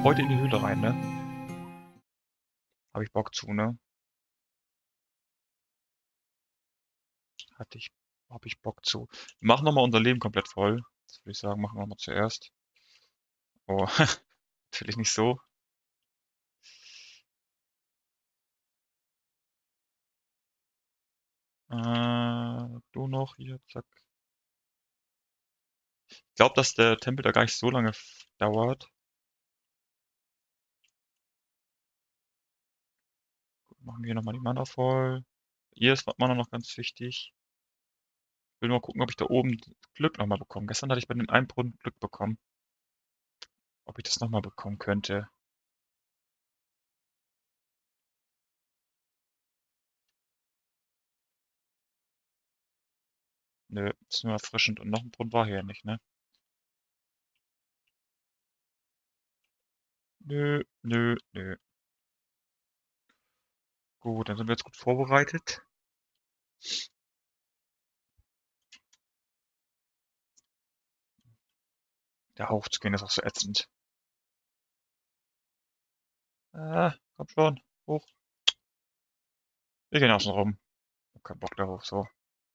heute in die Höhle rein, ne? Habe ich Bock zu, ne? Hatte ich, habe ich Bock zu. Wir machen nochmal unser Leben komplett voll. Das würde ich sagen, machen wir mal zuerst. Oh, natürlich nicht so. Du noch hier, zack. Ich glaube, dass der Tempel da gar nicht so lange dauert. Gut, machen wir hier nochmal die Mana voll. Hier ist Mana noch ganz wichtig. Ich will nur mal gucken, ob ich da oben Glück nochmal bekomme. Gestern hatte ich bei dem einen Brunnen Glück bekommen. Ob ich das nochmal bekommen könnte. Nö, ist nur erfrischend. Und noch ein Brunnen war hier nicht, ne? Nö, nö, nö. Gut, dann sind wir jetzt gut vorbereitet. Der Hauch zu gehen ist auch so ätzend. Komm schon. Hoch. Wir gehen außen rum. Hab keinen Bock darauf, so.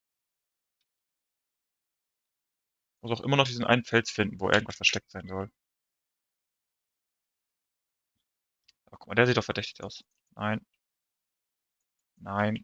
Muss auch immer noch diesen einen Fels finden, wo irgendwas versteckt sein soll. Aber guck mal, der sieht doch verdächtig aus. Nein, nein.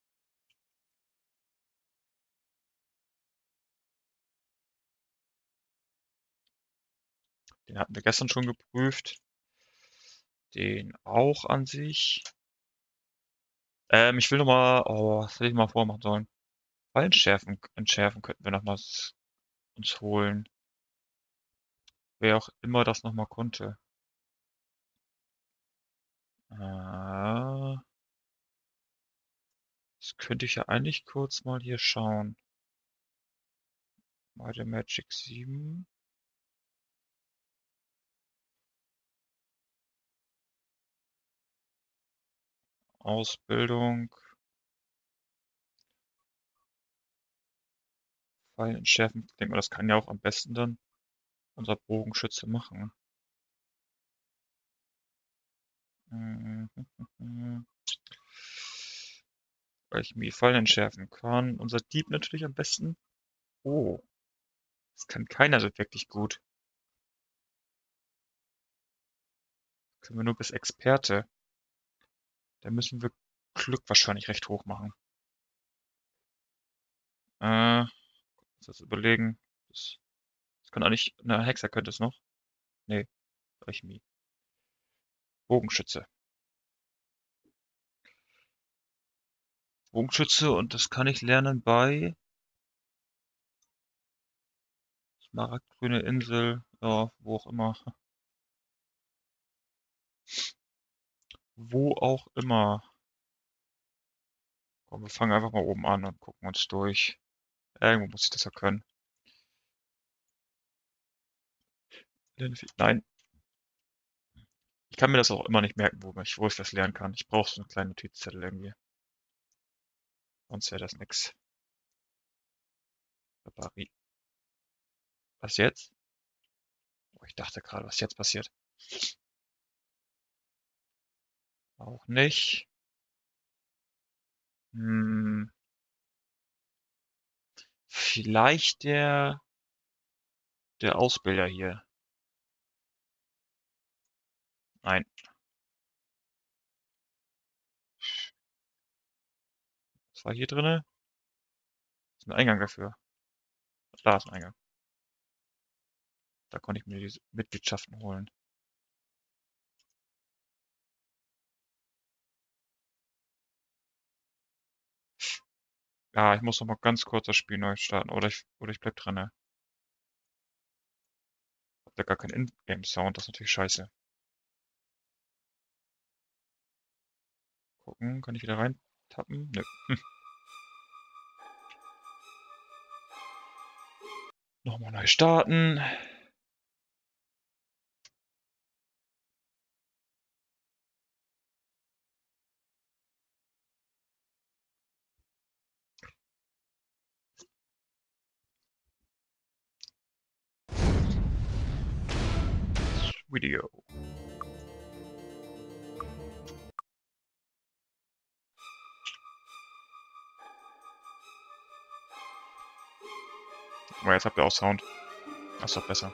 Den hatten wir gestern schon geprüft. Den auch an sich. Ich will noch mal, oh, was hätte ich mal vormachen sollen? Fallen entschärfen könnten wir noch mal uns holen. Wer auch immer das noch mal konnte. Das könnte ich ja eigentlich kurz mal hier schauen. Bei der Magic 7. Ausbildung. Fallen entschärfen. Ich denke mal, das kann ja auch am besten dann unser Bogenschütze machen. Mhm. Weil ich mir Fallen entschärfen kann. Unser Dieb natürlich am besten. Oh, das kann keiner so wirklich gut. Können wir nur bis Experte. Da müssen wir Glück wahrscheinlich recht hoch machen. Muss das überlegen. Das kann auch nicht. Na, Hexer könnte es noch. Nee, Alchemie. Bogenschütze. Bogenschütze und das kann ich lernen bei Smaragdgrüne Insel, ja, wo auch immer. Wo auch immer. Komm, wir fangen einfach mal oben an und gucken uns durch. Irgendwo muss ich das ja können. Nein, ich kann mir das auch immer nicht merken, wo ich das lernen kann. Ich brauche so einen kleinen Notizzettel irgendwie. Sonst wäre das nix. Barbarie. Was jetzt? Oh, ich dachte gerade, was jetzt passiert. Auch nicht. Hm, vielleicht der Ausbilder hier. Nein. Was war hier drinne? Ist ein Eingang dafür. Da ist ein Eingang. Da konnte ich mir die Mitgliedschaften holen. Ja, ich muss noch mal ganz kurz das Spiel neu starten. Oder ich bleib drinne. Hab da gar keinen Ingame-Sound, das ist natürlich scheiße. Gucken, kann ich wieder rein tappen? Nö. Nochmal neu starten. Video. Aber jetzt habt ihr auch Sound. Das ist doch besser.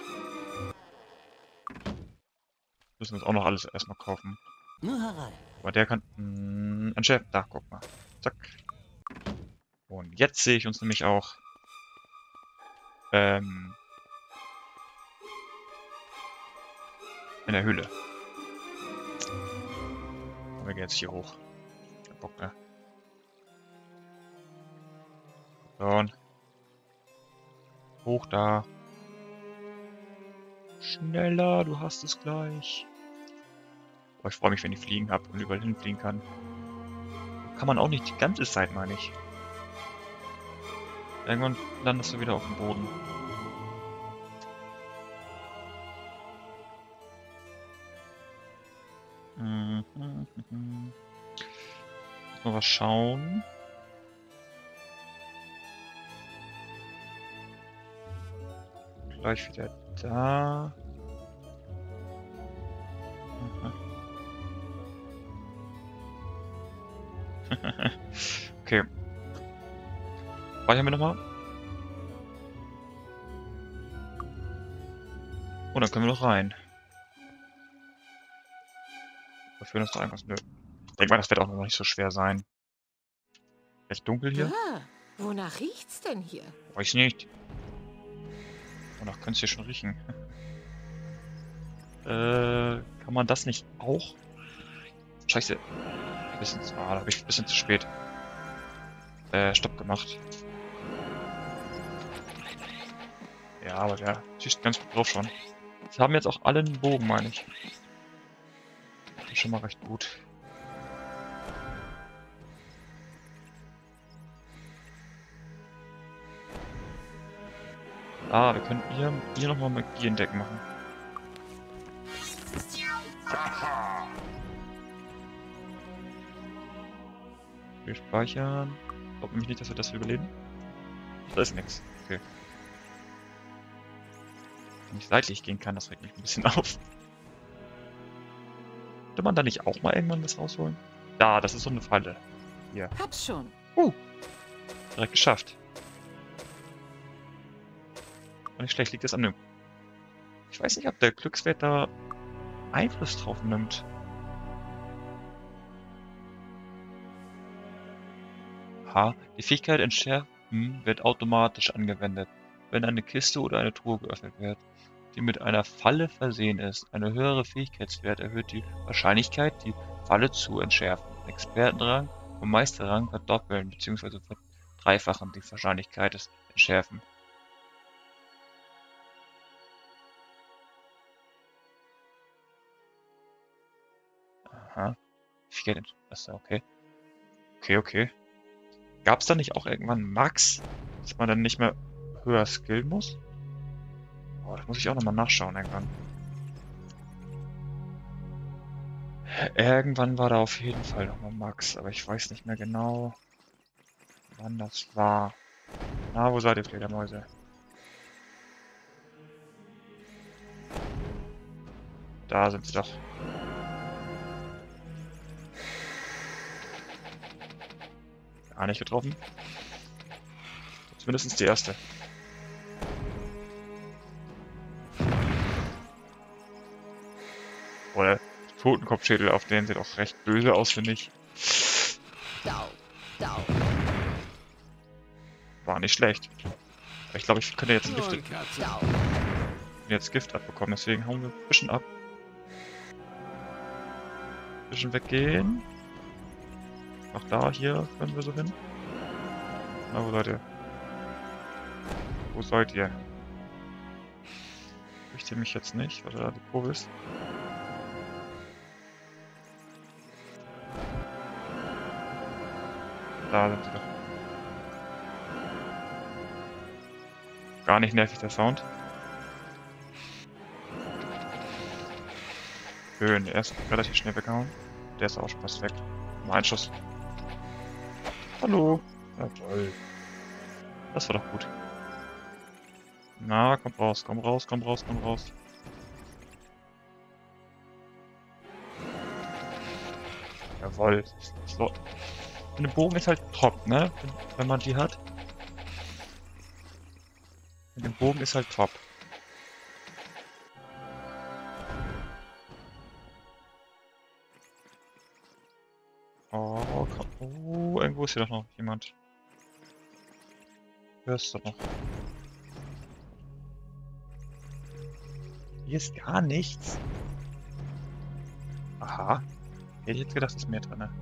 Müssen wir uns auch noch alles erstmal kaufen. Nur herein. Aber der kann... ein Chef. Da, guck mal. Zack. Und jetzt sehe ich uns nämlich auch... in der Höhle. Und wir gehen jetzt hier hoch. Kein Bock mehr. So, und hoch da. Schneller, du hast es gleich. Oh, ich freue mich, wenn ich fliegen habe und überall hinfliegen kann. Kann man auch nicht die ganze Zeit, meine ich. Irgendwann landest du wieder auf dem Boden. Mal was schauen. Gleich wieder da. Okay. Speichern wir nochmal. Und dann können wir noch rein. Dafür ist doch irgendwas. Nö. Ich denke mal, das wird auch noch nicht so schwer sein. Recht dunkel hier? Ah, wonach riecht's denn hier? Weiß nicht. Wonach könnte es hier schon riechen? Kann man das nicht auch? Scheiße. Da habe ich ein bisschen zu spät. Stopp gemacht. Ja, aber der schießt ganz gut drauf schon. Sie haben jetzt auch alle einen Bogen, meine ich. Das ist schon mal recht gut. Ah, wir können hier nochmal Magie entdecken machen. Wir speichern. Glaubt nämlich nicht, dass wir das überleben. Da ist nichts. Okay. Wenn ich seitlich gehen kann, das regt mich ein bisschen auf. Könnte man da nicht auch mal irgendwann was rausholen? Da, das ist so eine Falle. Hier. Hab's schon. Direkt geschafft. Und nicht schlecht, liegt das an dem. Ich weiß nicht, ob der Glückswert da Einfluss drauf nimmt. Die Fähigkeit Entschärfen wird automatisch angewendet, wenn eine Kiste oder eine Truhe geöffnet wird, die mit einer Falle versehen ist. Ein höherer Fähigkeitswert erhöht die Wahrscheinlichkeit, die Falle zu entschärfen. Expertenrang und Meisterrang verdoppeln bzw. verdreifachen die Wahrscheinlichkeit des Entschärfen. Aha. Fähigkeit, achso, okay. Okay. Gab's da nicht auch irgendwann Max, dass man dann nicht mehr höher skillen muss? Oh, das muss ich auch nochmal nachschauen irgendwann. Irgendwann war da auf jeden Fall nochmal Max, aber ich weiß nicht mehr genau, wann das war. Na, wo seid ihr, Fledermäuse? Da sind sie doch. Gar nicht getroffen. Zumindest die erste. Oder Totenkopfschädel, auf denen sieht auch recht böse aus, finde ich. Dau. War nicht schlecht. Aber ich glaube, ich könnte jetzt Dau. jetzt Gift abbekommen, deswegen hauen wir ein bisschen ab. Ein bisschen weggehen. Auch da, hier können wir so hin. Na, wo seid ihr? Wo seid ihr? Ich sehe mich jetzt nicht, weil da die Kurve ist. Da sind sie doch. Gar nicht nervig, der Sound. Schön, der ist relativ schnell weggehauen. Der ist auch schon fast weg. Mal ein Schuss. Hallo. Ja, toll. Das war doch gut. Na, komm raus. Jawoll. So. Und der Bogen ist halt top, ne? Wenn man die hat. Mit dem Bogen ist halt top. Oh, komm. Oh, irgendwo ist hier doch noch jemand. Wer ist da noch? Hier ist gar nichts. Aha. Hätte ich jetzt gedacht, ist mehr drin. Da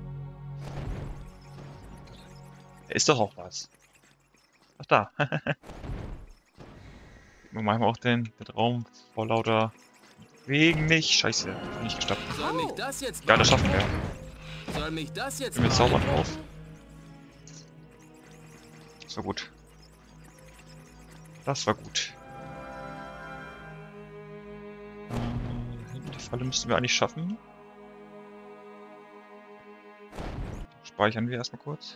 ist doch auch was. Ach da. Wir machen auch den Raum vor lauter Wegen nicht. Scheiße, ich bin nicht gestoppt. Soll mich das jetzt Ja, das schaffen wir. Soll mich das jetzt Bin wir zaubern beeindrucken? auf. Das war gut. Das war gut. Die Falle müssten wir eigentlich schaffen. Speichern wir erstmal kurz.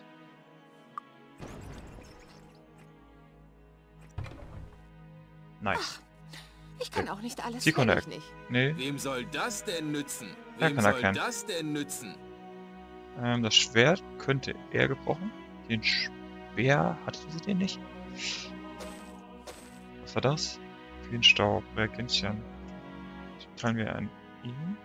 Nice. Ich kann auch nicht alles. Sie konnte Will ich nicht. Nee, Wem soll das denn nützen? Er Wem kann soll erkennen. das denn nützen? das Schwert könnte er gebrochen. Den Speer, hatte sie den nicht? Was war das? Den Staub, Reagenzien. Teilen wir an ihn.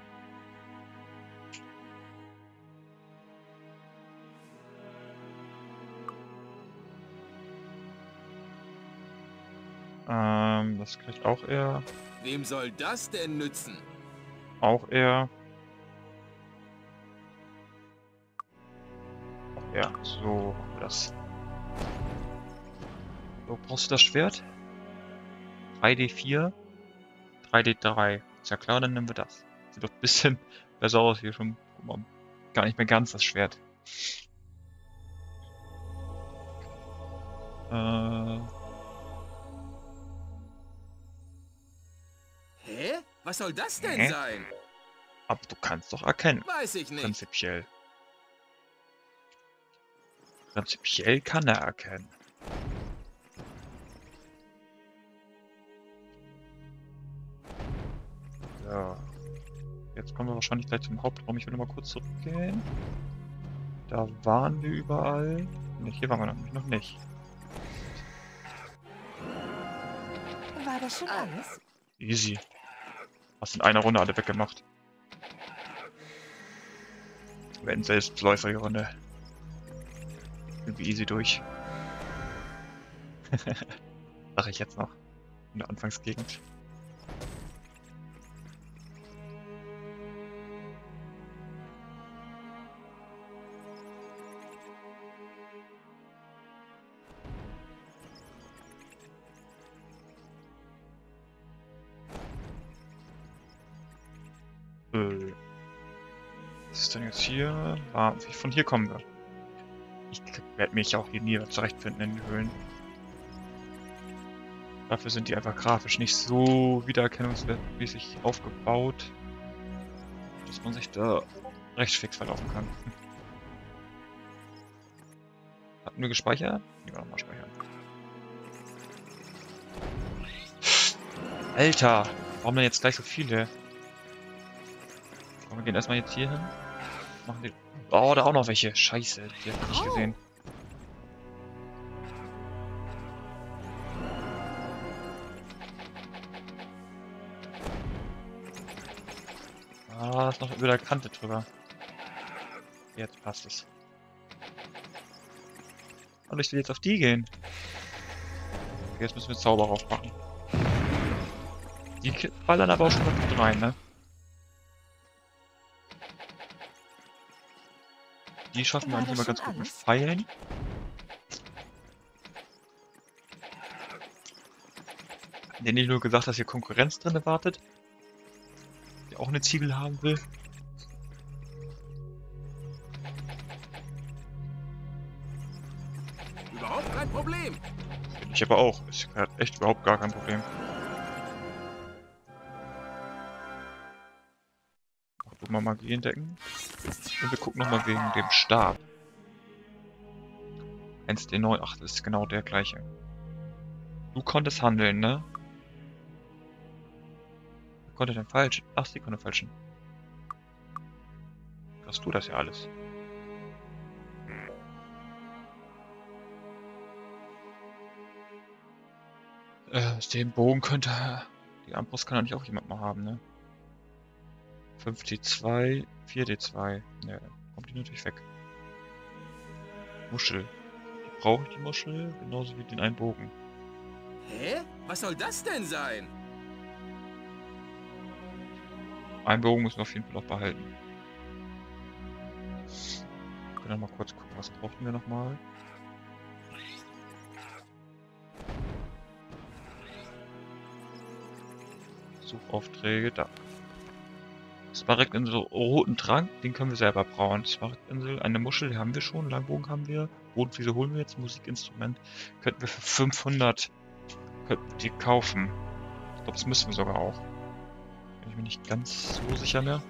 Das kriegt auch er. Wem soll das denn nützen? Auch er. Auch er. So, machen wir das. So, brauchst du das Schwert? 3D4, 3D3. Ist ja klar, dann nehmen wir das. Sieht doch ein bisschen besser aus hier schon. Guck mal, gar nicht mehr ganz das Schwert. Hä? Was soll das denn Hä? sein? Aber du kannst doch erkennen. Weiß ich nicht. Prinzipiell. Prinzipiell kann er erkennen. So. Jetzt kommen wir wahrscheinlich gleich zum Hauptraum. Ich will noch mal kurz zurückgehen. Da waren wir überall. Ne, hier waren wir noch nicht. War das schon alles? Easy. Hast in einer Runde alle weggemacht. Wenn Selbstläufer die Runde. Irgendwie easy durch. Sag ich jetzt noch. In der Anfangsgegend. Was ist denn jetzt hier? Ah, von hier kommen wir. Ich werde mich auch hier nie zurechtfinden in den Höhlen. Dafür sind die einfach grafisch nicht so wiedererkennungsmäßig aufgebaut, dass man sich da recht fix verlaufen kann. Hatten wir gespeichert? Nehmen wir nochmal speichern. Alter, warum denn jetzt gleich so viele? Komm, wir gehen erstmal jetzt hier hin. Machen die. Oh, da auch noch welche. Scheiße, die hab ich nicht gesehen. Ah, ist noch über der Kante drüber. Jetzt passt es. Und ich will jetzt auf die gehen. Okay, jetzt müssen wir Zauber aufmachen. Die ballern aber auch schon mal gut rein, ne? Die schaffen wir eigentlich immer ganz gut mit Pfeilen. Der nicht nur gesagt, dass hier Konkurrenz drin wartet. Der auch eine Ziegel haben will. Überhaupt kein Problem. Finde ich aber auch. Ist echt überhaupt gar kein Problem. Gucken wir mal Magie entdecken. Und wir gucken nochmal wegen dem Stab. 1D9. Ach, das ist genau der gleiche. Du konntest handeln, ne? Wer konnte denn falsch? Ach, sie konnte falschen. Hast du das ja alles? Den Bogen könnte... Die Armbrust kann eigentlich auch jemand mal haben, ne? 5D2, 4D2. Ne, dann kommt die natürlich weg. Muschel. Brauche ich die Muschel? Genauso wie den einen Bogen. Hä? Was soll das denn sein? Einen Bogen müssen wir auf jeden Fall noch behalten. Wir können dann mal kurz gucken, was brauchten wir nochmal. Suchaufträge, da. Smaragdinsel, roten Trank, den können wir selber brauen. Smaragdinsel, eine Muschel, die haben wir schon, Langbogen haben wir. Bodenfliese holen wir jetzt, Musikinstrument. Könnten wir für 500 die kaufen. Ich glaube, das müssen wir sogar auch. Bin ich mir nicht ganz so sicher mehr.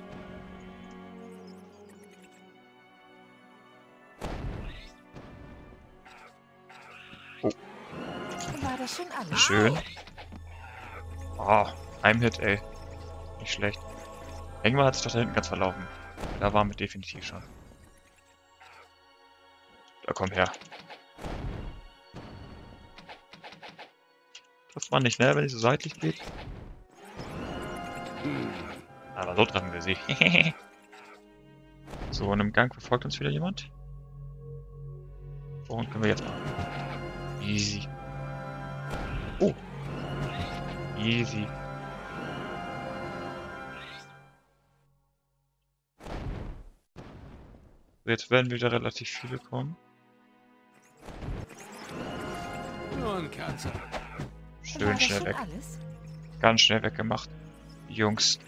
Oh. War das schon alles? Schön. Ah, ein Hit, ey. Nicht schlecht. Irgendwann hat sich doch da hinten ganz verlaufen. Da waren wir definitiv schon. Da komm her. Das war nicht, ne, wenn ich so seitlich geht. Aber so treffen wir sie. So, in einem Gang verfolgt uns wieder jemand. Und können wir jetzt machen. Easy. Oh. Easy. Jetzt werden wieder relativ viele kommen. Nur ein Katze. War Schön das schnell schon weg. alles? Ganz schnell weggemacht. Die Jungs.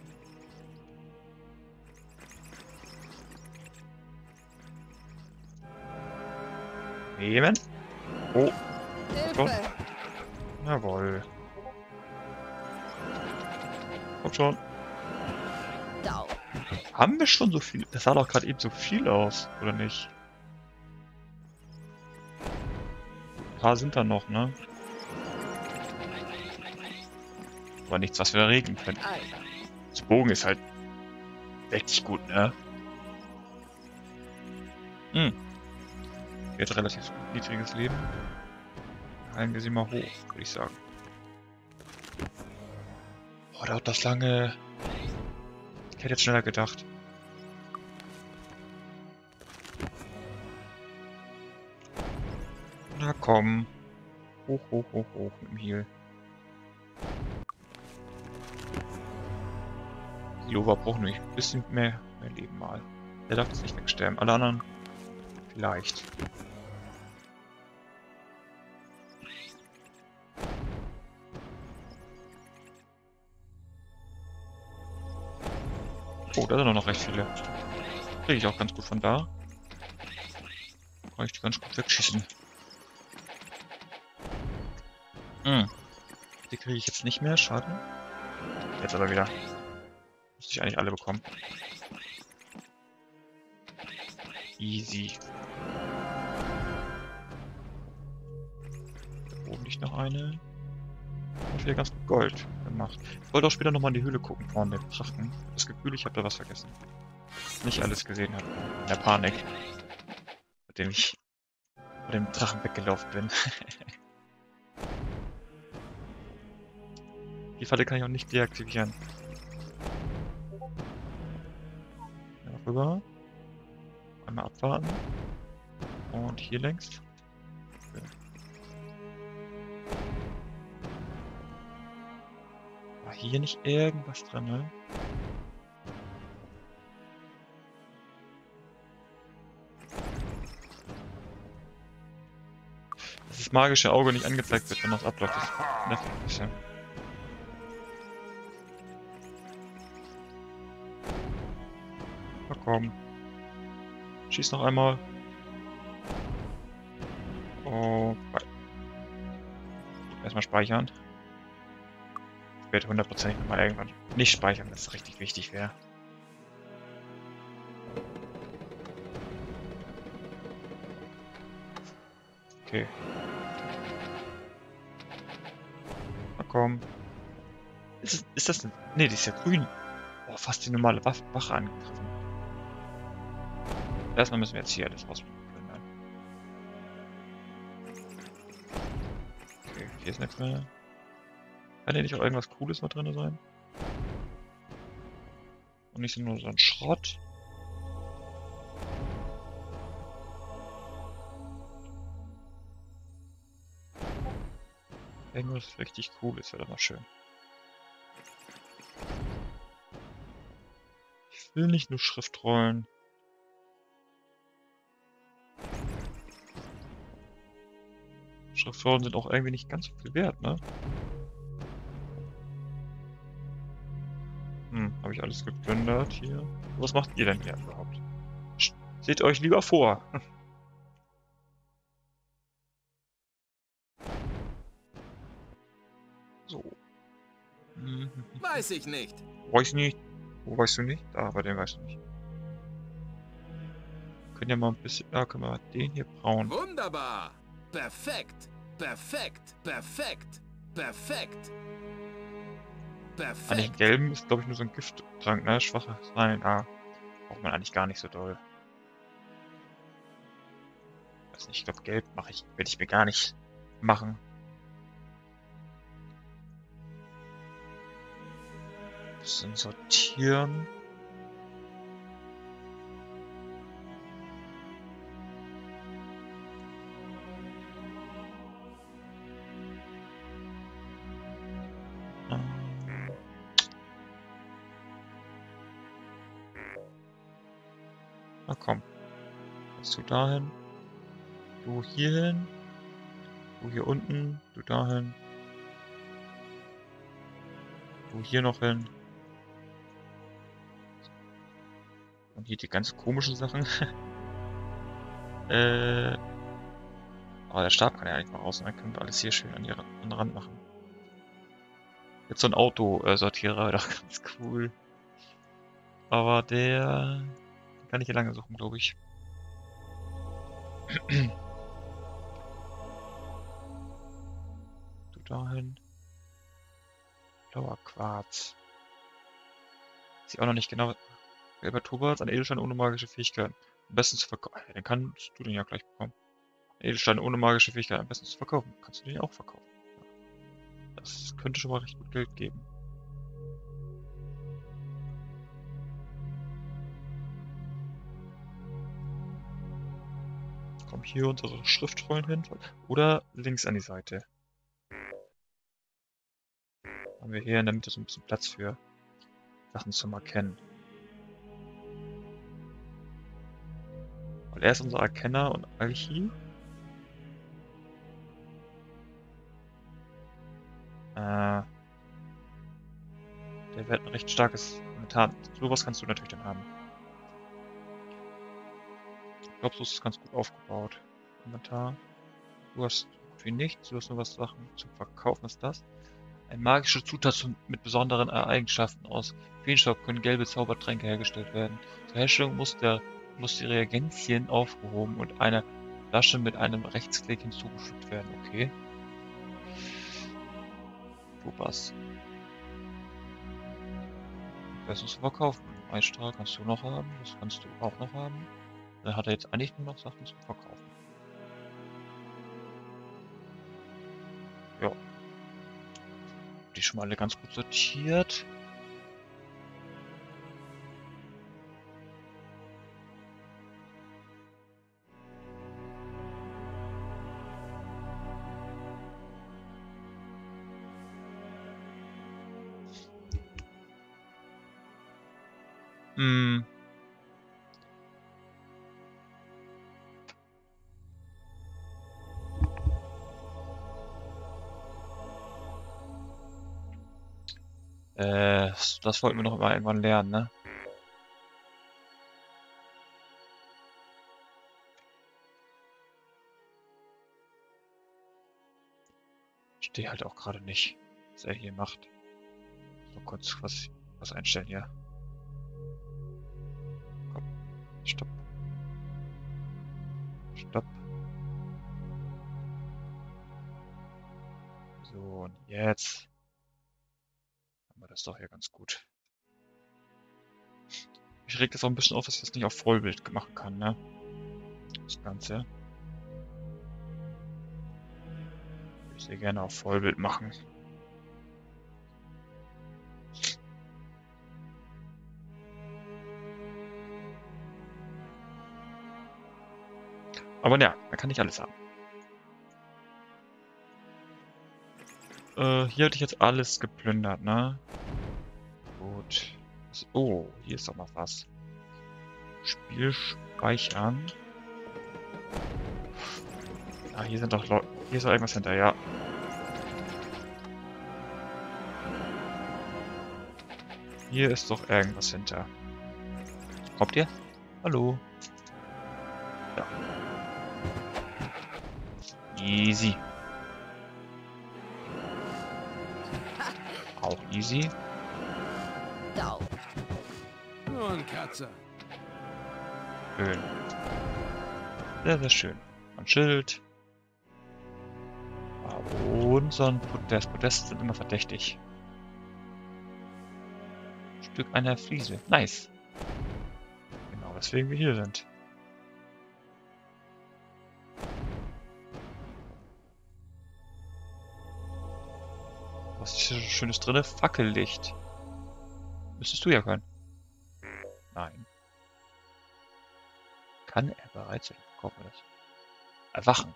Nehmen. Oh, Hilfe! jawohl. Kommt schon. Dau. Haben wir schon so viel? Das sah doch gerade eben so viel aus, oder nicht? Ein paar sind da noch, ne? Aber nichts, was wir da regeln können. Ei. Das Bogen ist halt richtig gut, ne? Hm. Jetzt relativ niedriges Leben. Heilen wir sie mal hoch, würde ich sagen. Boah, dauert das lange. Ich hätte jetzt schneller gedacht. Na komm. Hoch, hoch, hoch, hoch mit dem Heal. Silova braucht nämlich ein bisschen mehr Leben mal. Der darf jetzt nicht wegsterben. Alle anderen vielleicht. Oh, da sind noch recht viele. Kriege ich auch ganz gut von da. Kann ich die ganz gut wegschießen. Die kriege ich jetzt nicht mehr, schade. Jetzt aber wieder. Müsste ich eigentlich alle bekommen. Easy. Da oben liegt noch eine. Und wieder ganz gut Gold gemacht. Ich wollte auch später nochmal in die Höhle gucken, vorne den Drachen. Das Gefühl, ich habe da was vergessen. Nicht alles gesehen habe. In der Panik. Mit dem ich vor dem Drachen weggelaufen bin. Die Falle kann ich auch nicht deaktivieren. Ja, rüber. Einmal abwarten. Und hier längs. Okay. War hier nicht irgendwas dran, ne? Dass das magische Auge nicht angezeigt wird, wenn das abläuft, ist nervig ein bisschen. Na komm. Schieß noch einmal. Oh, erstmal speichern. Ich werde 100% nochmal irgendwann nicht speichern, wenn es richtig wichtig wäre. Okay. Na komm. Ist das eine... Ne, die ist ja grün. Oh, fast die normale Wache angegriffen. Erstmal müssen wir jetzt hier alles rausfinden. Okay, hier ist nichts mehr. Kann hier nicht auch irgendwas Cooles mal drin sein? Und nicht nur so ein Schrott? Irgendwas richtig Cooles wäre doch mal schön. Ich will nicht nur Schriftrollen. Schriftrollen sind auch irgendwie nicht ganz so viel wert, ne? Habe ich alles geplündert hier? Was macht ihr denn hier überhaupt? Seht euch lieber vor. So. Weiß ich nicht. Weiß nicht. Wo weißt du nicht? Da, bei dem weißt du nicht. Können ja mal ein bisschen. Ja, können wir den hier brauen. Wunderbar. Perfekt. Perfekt. Perfekt. Perfekt. Eigentlich Perfekt. gelben ist, glaube ich, nur so ein Gifttrank, ne? Schwacher Nein, braucht man eigentlich gar nicht so doll. Weiß nicht, ich glaube, gelb werde ich mir gar nicht machen. Bisschen sortieren. Na komm. Kannst du dahin? Du hierhin? Du hier unten? Du dahin? Du hier noch hin? Und hier die ganz komischen Sachen. Aber der Stab kann ja eigentlich mal raus, und dann können wir alles hier schön an den Rand machen. Jetzt so ein Autosortierer, doch ganz cool. Aber den kann ich hier lange suchen, glaube ich. Du dahin. Blauer Quarz. Ist auch noch nicht genau. Gelber Turbats, ein Edelstein ohne magische Fähigkeiten. Am besten zu verkaufen. Dann kannst du den ja gleich bekommen. Edelstein ohne magische Fähigkeiten, am besten zu verkaufen. Kannst du den auch verkaufen. Das könnte schon mal recht gut Geld geben. Kommen hier unsere Schriftrollen hin. Oder links an die Seite. Haben wir hier in der Mitte so ein bisschen Platz für Sachen zum Erkennen. Weil er ist unser Erkenner und Alchi. Der wird ein recht starkes Methan. Sowas kannst du natürlich dann haben. Ich glaube, so ist es ganz gut aufgebaut. Inventar. Du hast gut wie nichts. Du hast nur was Sachen zum Verkaufen. Was ist das? Eine magische Zutat mit besonderen Eigenschaften. Aus Feenstaub können gelbe Zaubertränke hergestellt werden. Zur Herstellung muss die Reagenzien aufgehoben und eine Flasche mit einem Rechtsklick hinzugefügt werden. Okay. Turbas. Das musst du verkaufen. Eisstrahl kannst du noch haben. Das kannst du auch noch haben. Dann hat er jetzt eigentlich nur noch Sachen zum Verkaufen. Ja. Die schon mal alle ganz gut sortiert. Hm. Das wollten wir noch mal irgendwann lernen, ne? Verstehe halt auch gerade nicht, was er hier macht. Mal kurz was einstellen hier. Komm, stopp. Stopp. So, und jetzt haben wir das doch hier ganz gut. Ich reg das auch ein bisschen auf, dass ich das nicht auf Vollbild machen kann, ne? Das Ganze. Ich würde sehr gerne auf Vollbild machen. Aber ja, man kann nicht alles haben. Hier hatte ich jetzt alles geplündert, ne? Gut. Oh, hier ist doch noch was. Spiel speichern. Ah, hier sind doch Leute. Hier ist doch irgendwas hinter, ja. Hier ist doch irgendwas hinter. Kommt ihr? Hallo. Ja. Easy. Auch easy. Down. Nur ein Katze. Schön. Sehr, sehr schön. Ein Schild. Und so ein Podest. Podeste sind immer verdächtig. Stück einer Fliese. Nice. Genau, weswegen wir hier sind. Was ist hier so Schönes drin? Fackellicht. Müsstest du ja können. Nein. Kann er bereits sein? Kaufen wir das. Erwachen.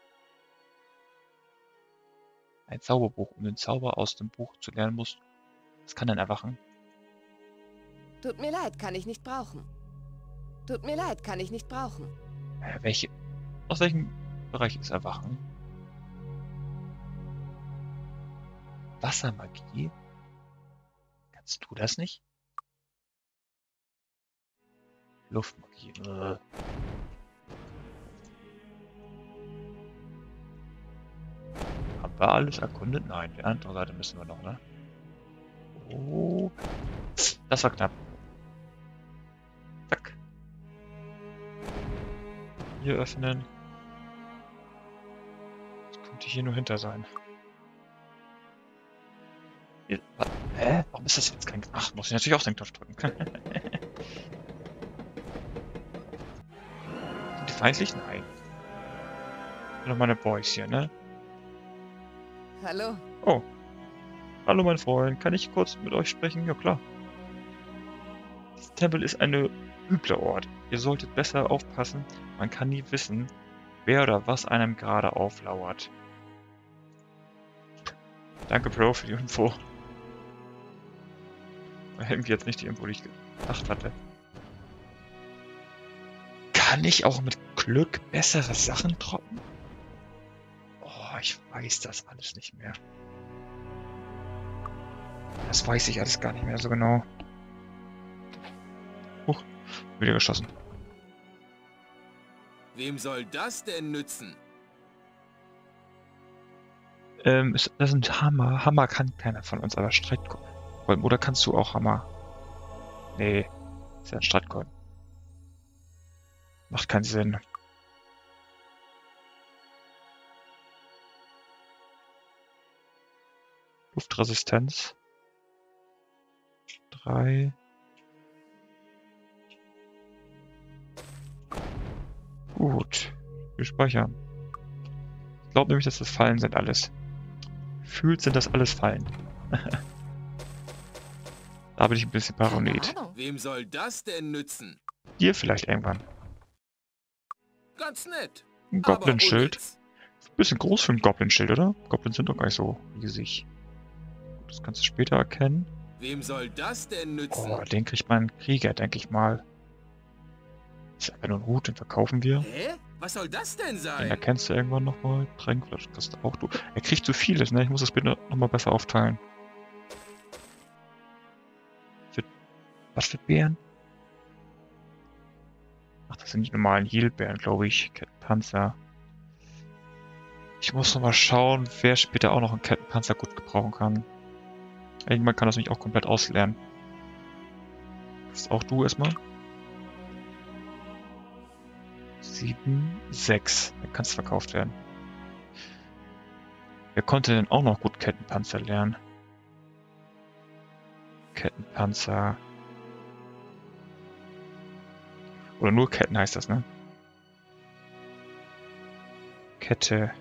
Ein Zauberbuch. Um den Zauber aus dem Buch zu lernen muss. Was kann denn erwachen? Tut mir leid, kann ich nicht brauchen. Tut mir leid, kann ich nicht brauchen. Aus welchem Bereich ist Erwachen? Wassermagie? Kannst du das nicht? Luftmagie. Haben wir alles erkundet? Nein, die andere Seite müssen wir noch, ne? Oh. Das war knapp. Zack. Hier öffnen. Das könnte hier nur hinter sein. Hier, hä? Warum ist das jetzt kein... Ach, muss ich natürlich auch den Knopf drücken. Sind die feindlich? Nein. Noch meine Boys hier, ne? Hallo. Oh. Hallo mein Freund, kann ich kurz mit euch sprechen? Ja klar. Dieser Tempel ist ein übler Ort. Ihr solltet besser aufpassen. Man kann nie wissen, wer oder was einem gerade auflauert. Danke Bro für die Info. War irgendwie jetzt nicht die Info, die ich gedacht hatte. Kann ich auch mit Glück bessere Sachen droppen? Oh, ich weiß das alles nicht mehr. Das weiß ich alles gar nicht mehr so genau. Huch, wieder geschossen. Wem soll das denn nützen? Das ist ein Hammer. Hammer kann keiner von uns, aber Streitkolben. Oder kannst du auch Hammer? Nee, ist ja ein Streitkolben. Macht keinen Sinn. Luftresistenz. 3. Gut. Wir speichern. Ich glaube nämlich, dass das Fallen sind alles. Fühlt sind das alles Fallen. Da bin ich ein bisschen paranoid. Keine Ahnung. Wem soll das denn nützen? Hier vielleicht irgendwann. Ganz nett. Ein aber Goblin-Schild. unnütz. Bisschen groß für ein Goblin-Schild, oder? Goblins sind doch gar nicht so riesig. Das kannst du später erkennen. Wem soll das denn nützen? Oh, den kriegt man Krieger, denke ich mal. Ist einfach nur ein Hut, den verkaufen wir. Hä? Was soll das denn Den sein? erkennst du irgendwann nochmal. Tränkflasche kriegst du auch. Du. Er kriegt zu vieles, ne? Ich muss das bitte nochmal besser aufteilen. Was für Bären? Ach, das sind die normalen Heal-Bären, glaube ich. Kettenpanzer. Ich muss nochmal schauen, wer später auch noch einen Kettenpanzer gut gebrauchen kann. Irgendwann kann das mich auch komplett auslernen. Das ist auch du erstmal. 7, 6. Dann kann es verkauft werden. Wer konnte denn auch noch gut Kettenpanzer lernen? Kettenpanzer. Oder nur Ketten heißt das, ne? Kette.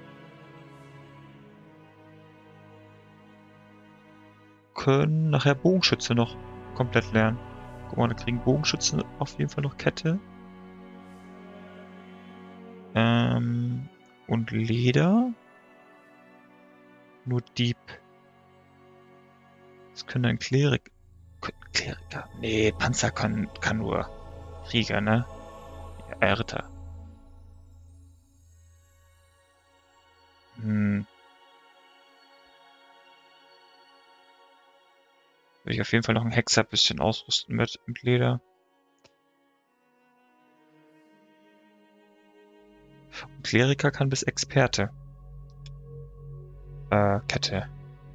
Können nachher Bogenschütze noch komplett lernen. Guck mal, da kriegen Bogenschützen auf jeden Fall noch Kette. Und Leder. Nur Dieb. Das können ein Kleriker. Nee, Panzer kann nur Krieger, ne? Ja, Ritter. Würde ich auf jeden Fall noch einen Hexer ein bisschen ausrüsten mit Leder. Und Kleriker kann bis Experte. Kette.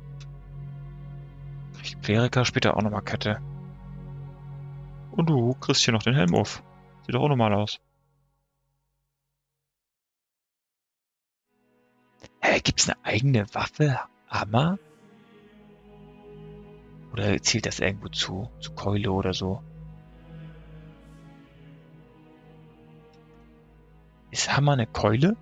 Kleriker später auch nochmal Kette. Und du kriegst hier noch den Helm auf. Sieht doch auch normal aus. Hä, gibt's eine eigene Waffe? Hammer? Oder zählt das irgendwo zu? Zu Keule oder so? Ist Hammer eine Keule?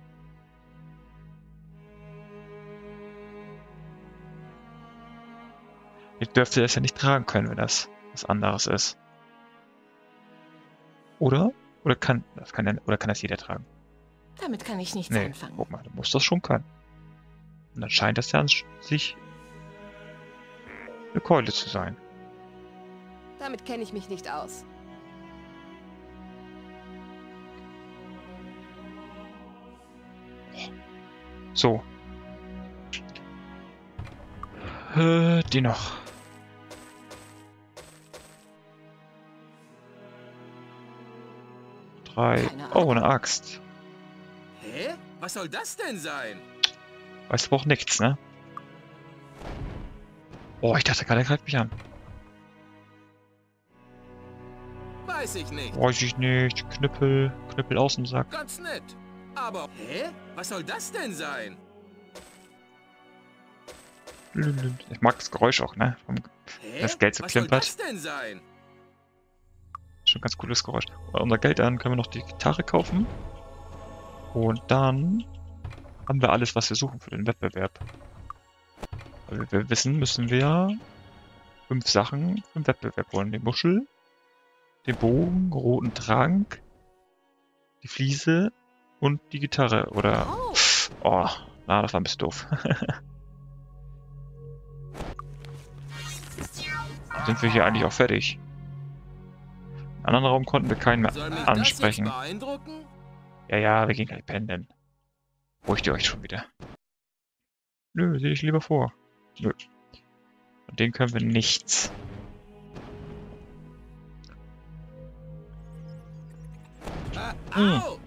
Ich dürfte das ja nicht tragen können, wenn das was anderes ist. Oder? Oder kann das jeder tragen? Damit kann ich nichts Nee, anfangen. guck mal, du musst das schon können. Und dann scheint das ja an sich eine Keule zu sein. Damit kenne ich mich nicht aus. So. Die noch. Drei. Oh, eine Axt. Hä? Was soll das denn sein? Weißt du auch nichts, ne? Oh, ich dachte gerade, er greift mich an. Weiß ich nicht. Weiß ich nicht. Knüppel aus dem Sack. Ganz nett. Aber, hä? Was soll das denn sein? Ich mag das Geräusch auch, ne? Hä? Das Geld so Was soll klimpert. das denn sein? Schon ganz cooles Geräusch. Unser Geld an können wir noch die Gitarre kaufen. Und dann haben wir alles, was wir suchen für den Wettbewerb. Weil wir wissen, müssen wir 5 Sachen für den Wettbewerb holen. Die Muschel, den Bogen, roten Trank, die Fliese und die Gitarre. Oder... Oh, na, das war ein bisschen doof. Sind wir hier eigentlich auch fertig? Im anderen Raum konnten wir keinen Soll mich mehr das ansprechen. jetzt beeindrucken? Ja, wir gehen gleich pendeln. Beruhigt ihr euch schon wieder? Nö, sehe ich lieber vor. Nö. Von denen können wir nichts. Au!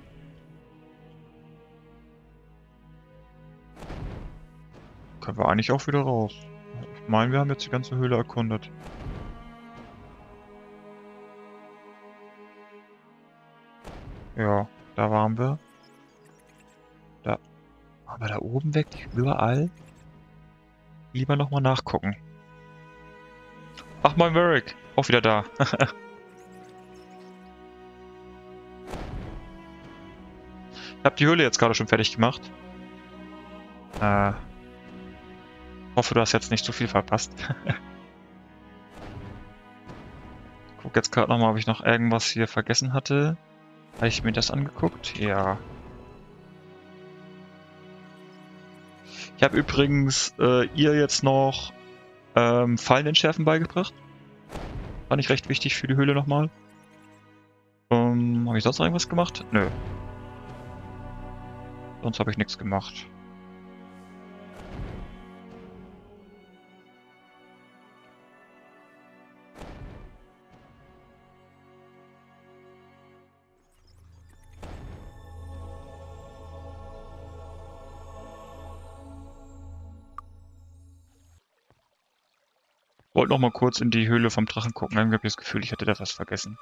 Können wir eigentlich auch wieder raus. Ich meine, wir haben jetzt die ganze Höhle erkundet. Ja, da waren wir. Da. Aber da oben weg, überall. Lieber nochmal nachgucken. Ach, mein Varric. Auch wieder da. Ich habe die Höhle jetzt gerade schon fertig gemacht. Hoffe, du hast jetzt nicht zu viel verpasst. Guck jetzt gerade nochmal, ob ich noch irgendwas hier vergessen hatte. Habe ich mir das angeguckt? Ja. Ich habe übrigens ihr jetzt noch Fallen entschärfen beigebracht. Fand ich recht wichtig für die Höhle nochmal. Habe ich sonst noch irgendwas gemacht? Nö. Sonst habe ich nichts gemacht. Wollte noch mal kurz in die Höhle vom Drachen gucken. Irgendwie habe ich das Gefühl, ich hätte da was vergessen.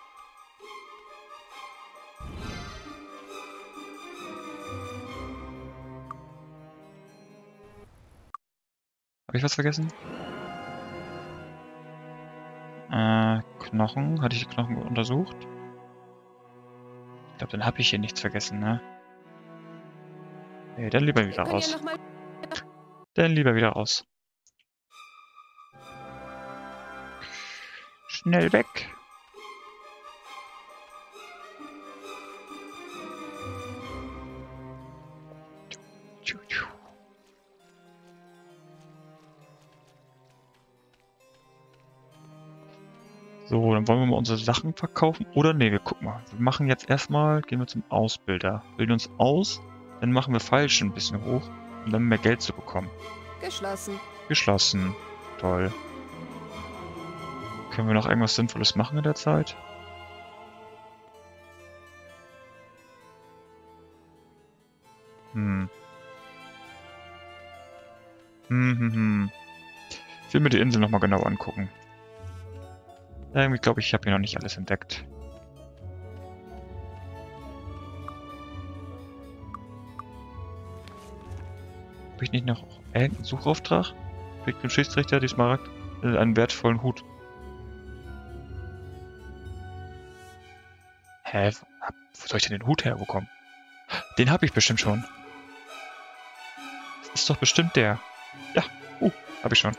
Habe ich was vergessen? Knochen. Hatte ich die Knochen untersucht? Ich glaube, dann habe ich hier nichts vergessen, ne? Nee, dann lieber wieder raus. Dann lieber wieder raus. Schnell weg. So, dann wollen wir mal unsere Sachen verkaufen. Oder nee, wir gucken mal. Wir machen jetzt erstmal, gehen wir zum Ausbilder. Bilden uns aus, dann machen wir Feilschen ein bisschen hoch, um dann mehr Geld zu bekommen. Geschlossen. Geschlossen. Toll. Können wir noch irgendwas Sinnvolles machen in der Zeit? Ich will mir die Insel nochmal genau angucken. Irgendwie glaube ich habe hier noch nicht alles entdeckt. Habe ich nicht noch irgendeinen Suchauftrag? Kriegt dem Schiedsrichter die Smaragd einen wertvollen Hut. Hä? Wo soll ich denn den Hut herbekommen? Den habe ich bestimmt schon. Das ist doch bestimmt der. Ja, habe ich schon.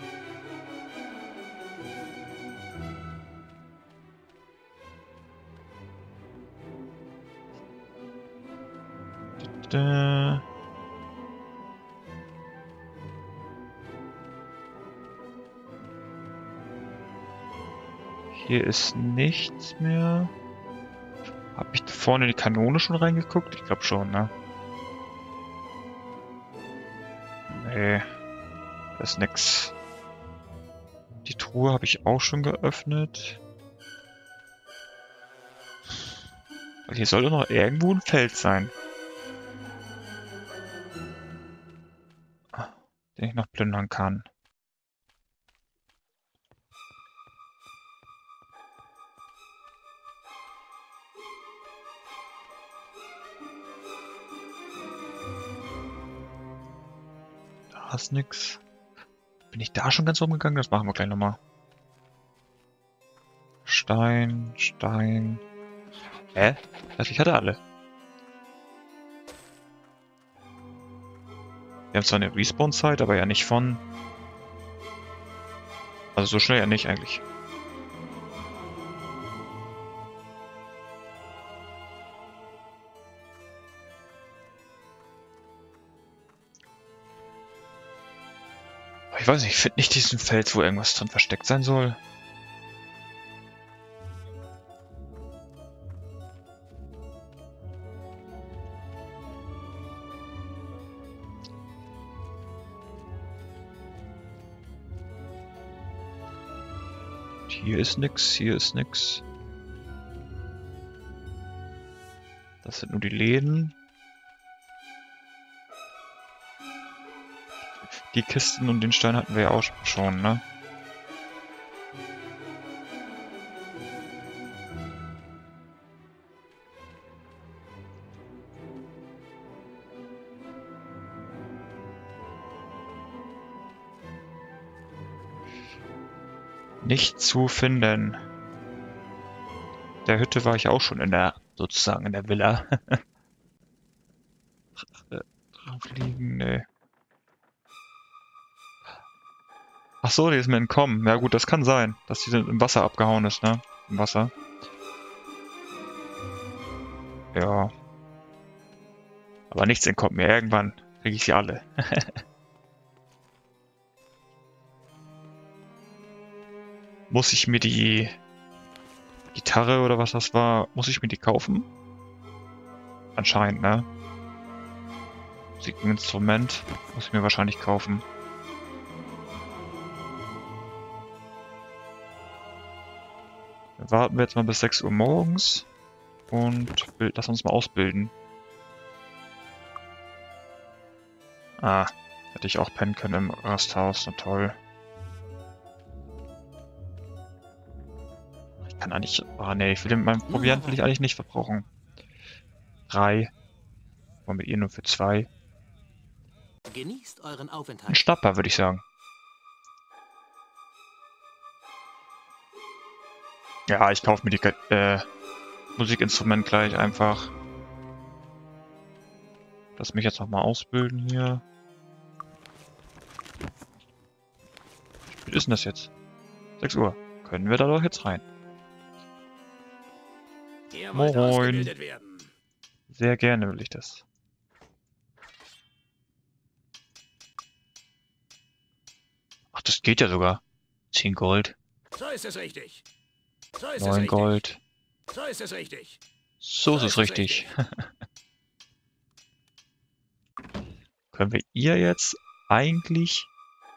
Da. Hier ist nichts mehr. Habe ich da vorne in die Kanone schon reingeguckt? Ich glaube schon, ne? Nee. Da ist nix. Die Truhe habe ich auch schon geöffnet. Weil hier soll doch noch irgendwo ein Feld sein. Den ich noch plündern kann. Da ist nix. Bin ich da schon ganz rumgegangen? Das machen wir gleich nochmal. Stein, Stein. Hä? Ich hatte alle. Wir haben zwar eine Respawn-Zeit, aber ja nicht von... Also so schnell ja nicht eigentlich. Ich weiß nicht, ich finde nicht diesen Fels, wo irgendwas drin versteckt sein soll. Hier ist nix, hier ist nix. Das sind nur die Läden. Die Kisten und den Stein hatten wir ja auch schon, ne? Nicht zu finden. Der Hütte war ich auch schon in der, sozusagen in der Villa. Drauf liegen, ne. Ach so, die ist mir entkommen. Ja gut, das kann sein, dass die im Wasser abgehauen ist, ne? Im Wasser. Ja. Aber nichts entkommt mir. Irgendwann kriege ich sie alle. Muss ich mir die Gitarre oder was das war, muss ich mir die kaufen? Anscheinend, ne? Musikinstrument muss ich mir wahrscheinlich kaufen. Dann warten wir jetzt mal bis 6 Uhr morgens und lass uns mal ausbilden. Ah, hätte ich auch pennen können im Rasthaus, na toll. Ich kann eigentlich... Ah ne, ich will meinen Proviant will ich eigentlich nicht verbrauchen. 3. Und mit ihr nur für 2. Genießt euren Aufenthalt. Ein Schnapper, würde ich sagen. Ja, ich kaufe mir die Musikinstrument gleich einfach. Lass mich jetzt nochmal ausbilden hier. Wie spät ist denn das jetzt? 6 Uhr. Können wir da doch jetzt rein? Moin. Sehr gerne will ich das. Geht ja sogar. 10 Gold, So ist es richtig. So ist es 9 richtig. Gold. So ist es richtig. So ist es richtig. Können wir ihr jetzt eigentlich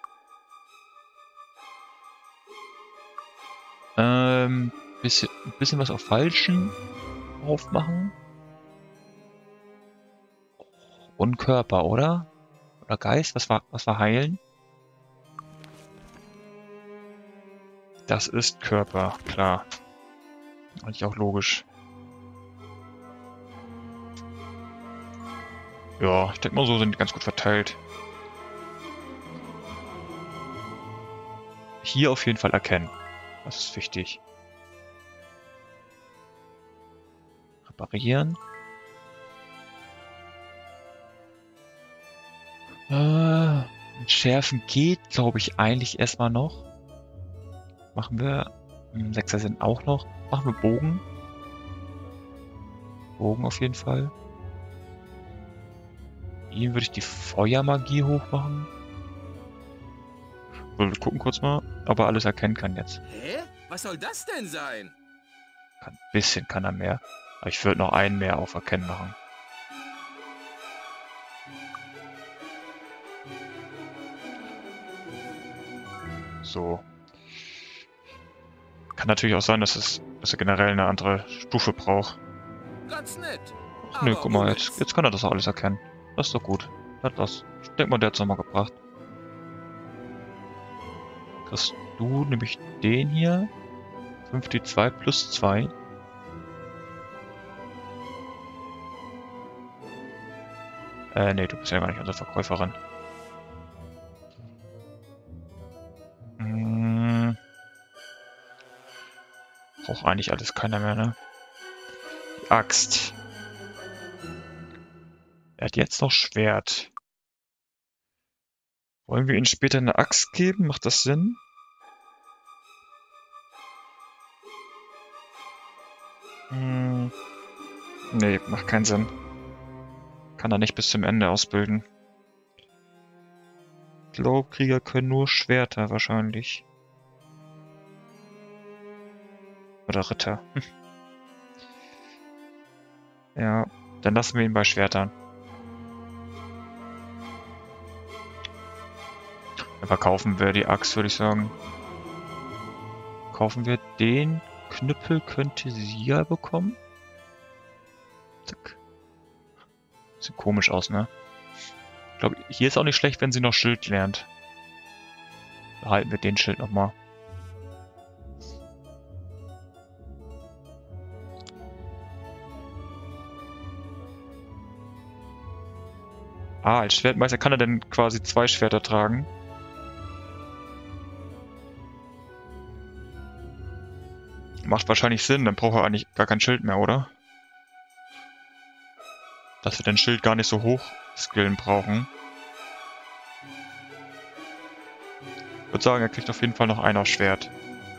bisschen was auf Falschen aufmachen? Und Körper, oder? Oder Geist? Was war heilen? Das ist Körper, klar. Eigentlich auch logisch. Ja, ich denke mal, so sind die ganz gut verteilt. Hier auf jeden Fall erkennen. Das ist wichtig. Reparieren. Schärfen geht, glaube ich, eigentlich erstmal noch. Machen wir. 6er sind auch noch. Machen wir Bogen. Bogen auf jeden Fall. Ihm würde ich die Feuermagie hochmachen. Wir gucken kurz mal, ob er alles erkennen kann jetzt. Hä? Was soll das denn sein? Ein bisschen kann er mehr. Aber ich würde noch einen mehr auf Erkennen machen. So. Kann natürlich auch sein, dass er generell eine andere Stufe braucht. Ganz nett. Nö, Aber guck mal, unnütz. jetzt kann er das auch alles erkennen. Das ist doch gut. Ich denke mal, der hat es nochmal gebracht. Kriegst du nämlich den hier. 5d2 plus 2. Nee, du bist ja gar nicht unsere Verkäuferin. Braucht eigentlich alles keiner mehr, ne? Die Axt. Er hat jetzt noch Schwert. Wollen wir ihm später eine Axt geben? Macht das Sinn? Nee, macht keinen Sinn. Kann er nicht bis zum Ende ausbilden. Glaubkrieger können nur Schwerter wahrscheinlich. Oder Ritter. Ja, dann lassen wir ihn bei Schwertern. Dann verkaufen wir die Axt, würde ich sagen. Kaufen wir den Knüppel, könnte sie ja bekommen. Zack. Sieht komisch aus, ne? Ich glaube, hier ist auch nicht schlecht, wenn sie noch Schild lernt. Behalten wir den Schild nochmal. Ah, als Schwertmeister kann er denn quasi 2 Schwerter tragen. Macht wahrscheinlich Sinn, dann braucht er eigentlich gar kein Schild mehr, oder? Dass wir den Schild gar nicht so hoch skillen brauchen. Ich würde sagen, er kriegt auf jeden Fall noch ein aufs Schwert.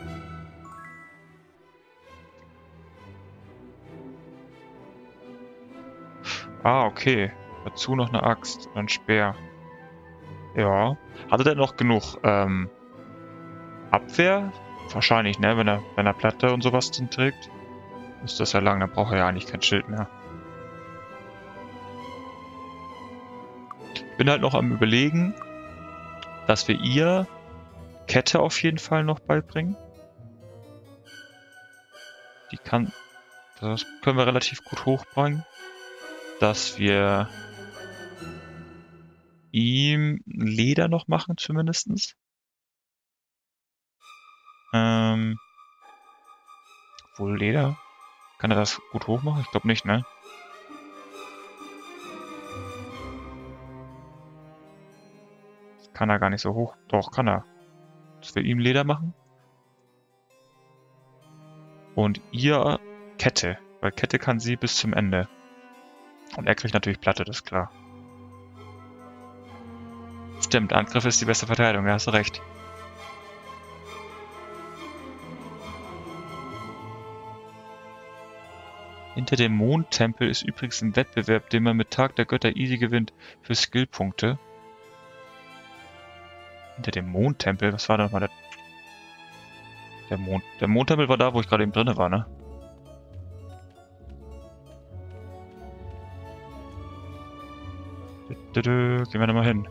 Ah, okay. Dazu noch eine Axt und ein Speer. Ja. Hat er denn noch genug Abwehr? Wahrscheinlich, ne? Wenn er Platte und sowas drin trägt. Ist das ja lang, dann braucht er ja eigentlich kein Schild mehr. Ich bin halt noch am Überlegen, dass wir ihr Kette auf jeden Fall noch beibringen. Das können wir relativ gut hochbringen. Dass wir ihm Leder noch machen, zumindestens. Wohl Leder. Kann er das gut hochmachen? Ich glaube nicht, ne? Das kann er gar nicht so hoch. Doch, kann er. Dass wir ihm Leder machen. Und ihr Kette. Weil Kette kann sie bis zum Ende. Und er kriegt natürlich Platte, das ist klar. Stimmt, Angriff ist die beste Verteidigung, da hast du recht. Hinter dem Mondtempel ist übrigens ein Wettbewerb, den man mit Tag der Götter easy gewinnt für Skillpunkte. Hinter dem Mondtempel? Was war da nochmal der Mond? Der Mondtempel war da, wo ich gerade eben drinne war, ne? Gehen wir da mal hin.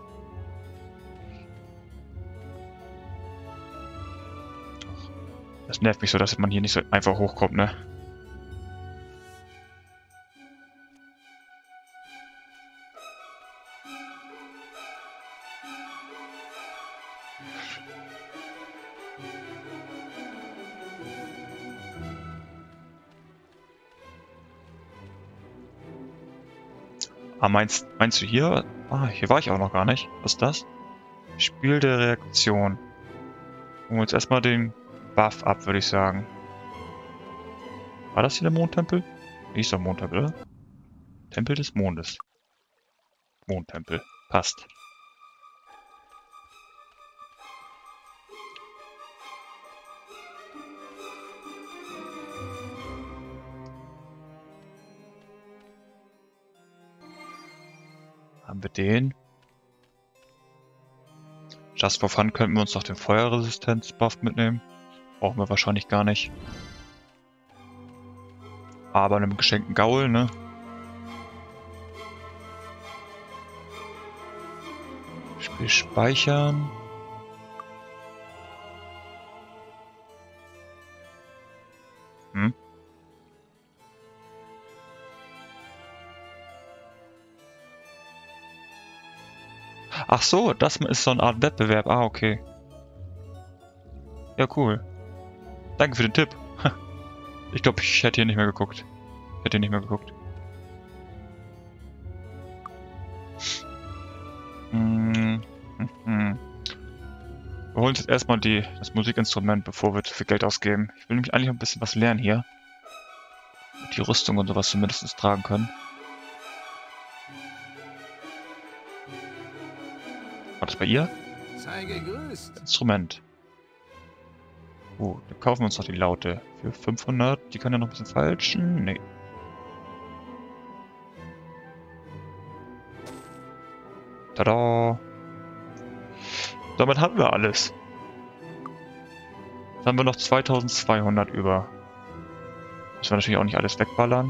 Das nervt mich so, dass man hier nicht so einfach hochkommt, ne? Ah, meinst du hier? Ah, hier war ich auch noch gar nicht. Was ist das? Spiel der Reaktion. Holen wir uns erstmal den Buff ab, würde ich sagen. War das hier der Mondtempel? Hier ist doch Mondtempel, oder? Tempel des Mondes. Mondtempel. Passt. Haben wir den? Just for fun könnten wir uns noch den Feuerresistenz-Buff mitnehmen. Brauchen wir wahrscheinlich gar nicht. Aber einem geschenkten Gaul, ne? Spiel speichern. Ach so, das ist so eine Art Wettbewerb. Ah, okay. Ja, cool. Danke für den Tipp. Ich glaube, ich hätte hier nicht mehr geguckt. Wir holen uns jetzt erstmal das Musikinstrument, bevor wir zu viel Geld ausgeben. Ich will nämlich eigentlich ein bisschen was lernen hier. Die Rüstung und sowas zumindest tragen können. War das bei ihr? Sei gegrüßt. Instrument. Dann kaufen wir uns noch die Laute. Für 500. Die kann ja noch ein bisschen falschen. Nee. Tada! Damit haben wir alles. Jetzt haben wir noch 2200 über. Müssen wir natürlich auch nicht alles wegballern.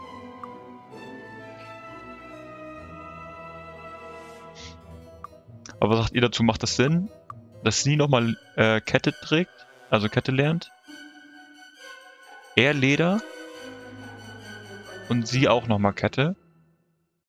Aber was sagt ihr dazu? Macht das Sinn, dass sie nochmal Kette trägt? Also Kette lernt? Er Leder? Und sie auch nochmal Kette?